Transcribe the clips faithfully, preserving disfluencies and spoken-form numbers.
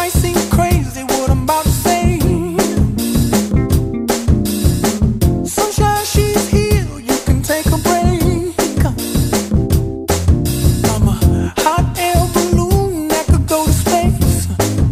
might seem crazy what I'm about to say. Sunshine, she's here, you can take a break. I'm a hot air balloon that could go to space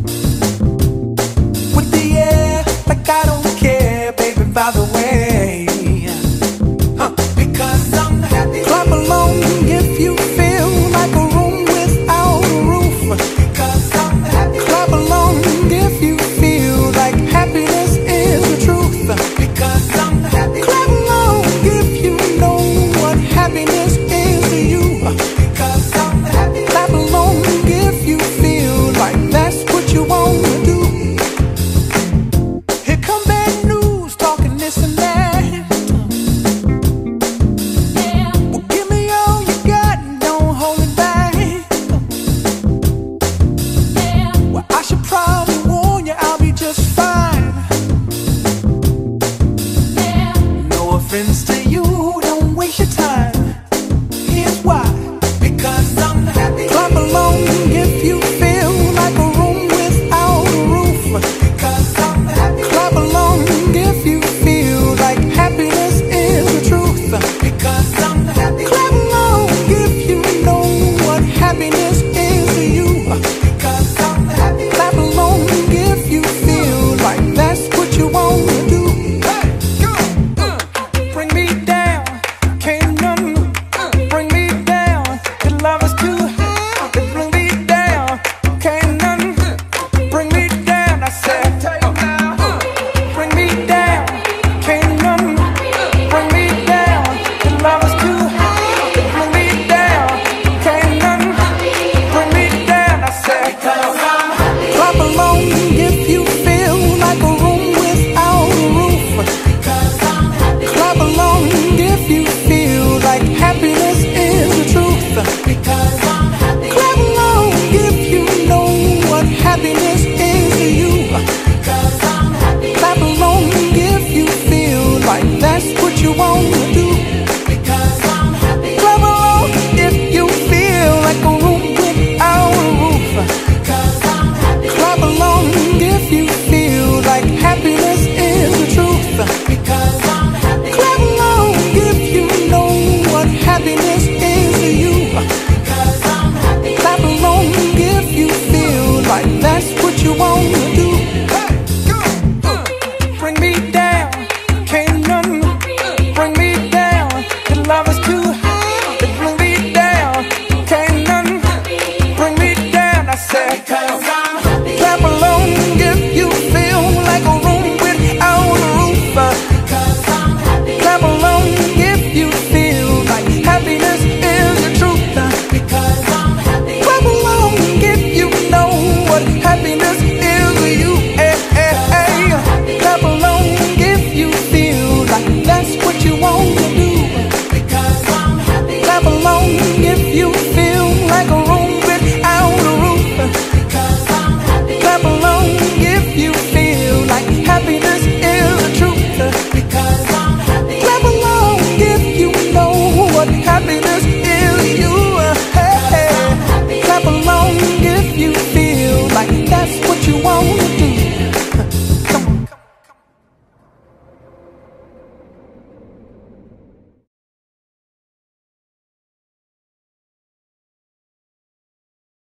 with the air, like I don't care, baby, by the way. Huh. Because I'm happy. Clap along if you feel like a room without a roof. Because I'm happy. Clap along if you feel like happiness is the truth. Because I'm happy. Clap along if you know what happiness is to you. Because I'm happy. Clap along if you feel like that's what you want to do. Here come bad news, talking this and that. Well, give me all you got and don't hold it back. Well, I should probably warn you, I'll be just fine. No offense to you, don't waste your time.